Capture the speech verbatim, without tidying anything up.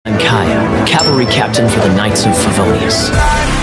I'm Kaya, cavalry captain for the Knights of Favonius.